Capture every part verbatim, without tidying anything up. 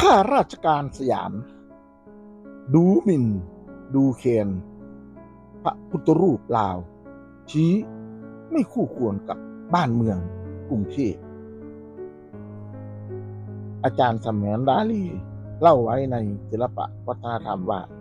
าราชการสยามดูหมิ่นดูเคนพระพุทธรูปลาวชี้ไม่คู่ควรกับบ้านเมืองกรุงเทพอาจารย์สมานดาลีเล่าไว้ในศิลปะวัฒนธรรมว่า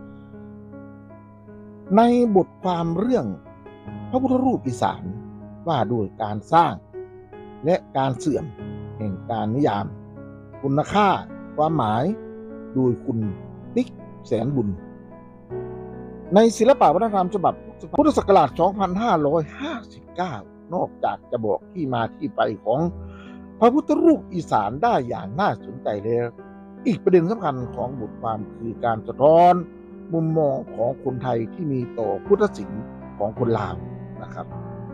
ในบทความเรื่องพระพุทธรูปอีสานว่าด้วยการสร้างและการเสื่อมแห่งการนิยามคุณค่าความหมายโดยคุณติ๊กแสนบุญในศิลปะวัฒนธรรมฉบับพุทธศักราช สองพันห้าร้อยห้าสิบเก้า นอกจากจะบอกที่มาที่ไปของพระพุทธรูปอีสานได้อย่างน่าสนใจแล้วอีกประเด็นสำคัญของบทความคือการสะท้อนมุมมองของคนไทยที่มีต่อพุทธศิลป์ของคนลาวนะครับ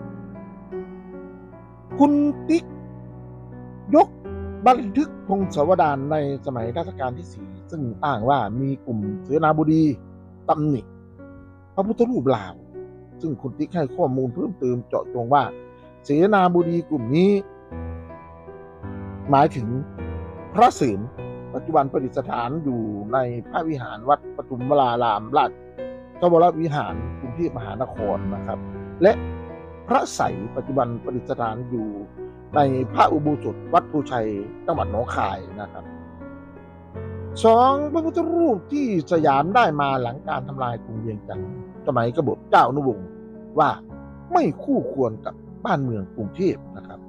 คุณติ๊กยกบันทึกพงศาวดารในสมัยรัชกาลที่สี่ซึ่งอ้างว่ามีกลุ่มเสนาบดีตำหนิพระพุทธรูปลาวซึ่งคุณติ๊กให้ข้อมูลเพิ่มเติมเจาะจงว่าเสนาบดีกลุ่มนี้หมายถึงพระเสนปัจจุบันประดิษฐานอยู่ในพระวิหารวัดปทุมวรารามราชวรวิหารกรุงเทพมหานครนะครับและพระไสยปัจจุบันประดิษฐานอยู่ในพระอุโบสถวัดภูชัยจังหวัดหนองคายนะครับสองพระพุทธรูปที่สยามได้มาหลังการทำลายกรุงเวียงจันทร์สมัยกบฏเจ้าอนุวงศ์ว่าไม่คู่ควรกับบ้านเมืองกรุงเทพนะครับ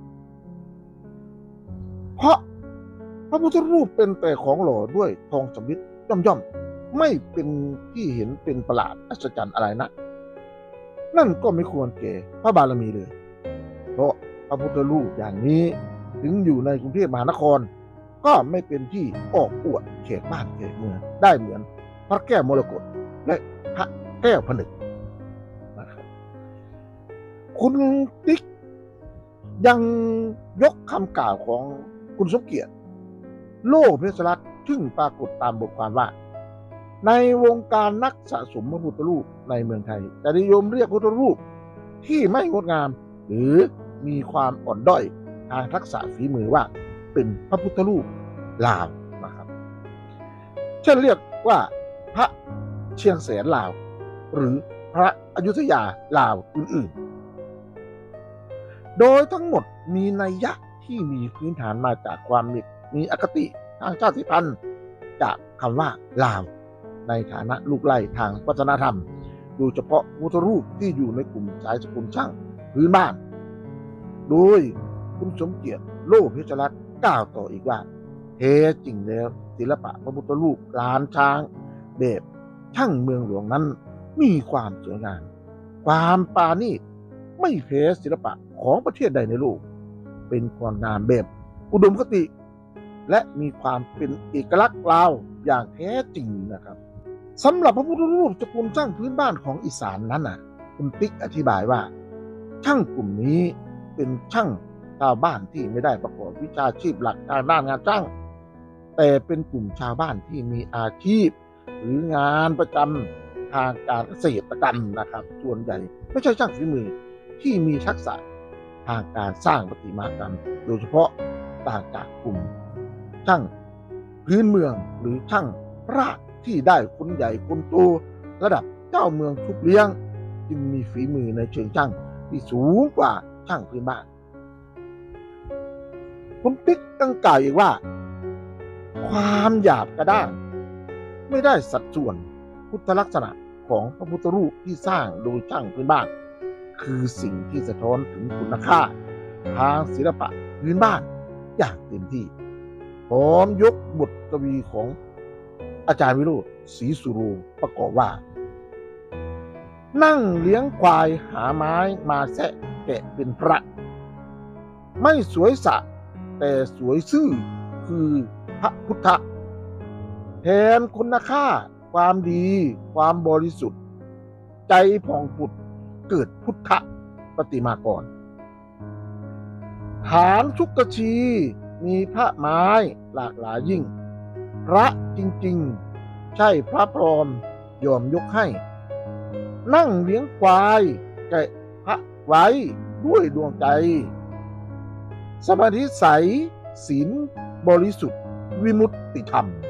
เพราะพระพุทธรูปเป็นแต่ของหล่อด้วยทองสำริดย่อมๆไม่เป็นที่เห็นเป็นประหลาดอัศจรรย์อะไรนะนั่นก็ไม่ควรแก่พระบารมีเลยเพราะพระพุทธรูปอย่างนี้ถึงอยู่ในกรุงเทพมหานครก็ไม่เป็นที่ออกอวดเขตบ้านเขตเมืองได้เหมือนพระแก้วมรกตและพระแก้วผนึกนะครับคุณติ๊กยังยกคำกล่าวของคุณสมเกียรติโลเพชรรัตน์ซึ่งปรากฏตามบทความว่าในวงการนักสะสมพระพุทธรูปในเมืองไทยจะนิยมเรียกพระพุทธรูปที่ไม่งดงามหรือมีความอ่อนด้อยทางทักษะฝีมือว่าเป็นพระพุทธรูปลาวนะครับเช่นเรียกว่าพระเชียงแสนลาวหรือพระอยุธยาลาวอื่นๆโดยทั้งหมดมีนัยยะที่มีพื้นฐานมาจากความมีอคติทางชาติพันธุ์จากคำว่าลาวในฐานะลูกไล่ทางวัฒนธรรมโดยเฉพาะพุทธรูปที่อยู่ในกลุ่มสายสกุลช่างพื้นบ้านโดยคุณสมเกียรติโลเพชรรัตน์กล่าวต่ออีกว่าแท้จริงแล้วศิลปะพระพุทธรูปลานช้างแบบช่างเมืองหลวงนั้นมีความสวยงามความปราณีตไม่แพ้ศิลปะของประเทศใดในโลกเป็นความงามแบบอุดมคติและมีความเป็นเอกลักษณ์ลาวอย่างแท้จริงนะครับสำหรับพระพุทธรูปสกุลช่างพื้นบ้านของอีสานนั้นน่ะคุณติ๊กอธิบายว่าช่างกลุ่มนี้เป็นช่างชาวบ้านที่ไม่ได้ประกอบวิชาชีพหลักทางด้านงานช่างแต่เป็นกลุ่มชาวบ้านที่มีอาชีพหรืองานประจำทางการเกษตรกรรมนะครับส่วนใหญ่ไม่ใช่ช่างฝีมือที่มีทักษะทางการสร้างประติมากรรมโดยเฉพาะต่างจากกลุ่มช่างพื้นเมืองหรือช่างราชที่ได้คนใหญ่คนโตระดับเจ้าเมืองชุบเลี้ยงจึงมีฝีมือในเชิงช่างที่สูงกว่าช่างพื้นบ้านคุณติ๊กตั้งกล่าวอีกว่าความหยาบกระด้างไม่ได้สัดส่วนพุทธลักษณะของพระพุทธรูปที่สร้างโดยช่างพื้นบ้านคือสิ่งที่สะท้อนถึงคุณค่าทางศิลปะพื้นบ้านอย่างเต็มที่พร้อมยกบทกวีของอาจารย์วิโรจน์ศรีสุโรประกอบว่านั่งเลี้ยงควายหาไม้มาแซะแกะเป็นพระไม่สวยสะแต่สวยซื่อคือพระพุทธแทนคุณค่าความดีความบริสุทธิ์ใจผ่องผุดเกิดพุทธปฏิมากรฐานชุกชีมีพระไม้หลากหลายยิ่งพระจริงๆใช่พระปลอมยอมยกให้นั่งเลี้ยงควายแกะพระไว้ด้วยดวงใจสมาธิใสศีลบริสุทธิ์วิมุตติธรรม